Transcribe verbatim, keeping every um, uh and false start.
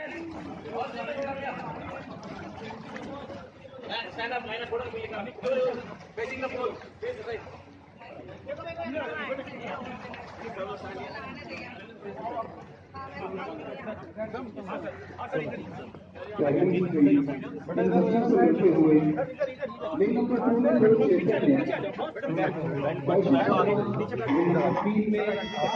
Stand up, line up, facing the pole, face the right. Lane number two में चेतन है। कौशिक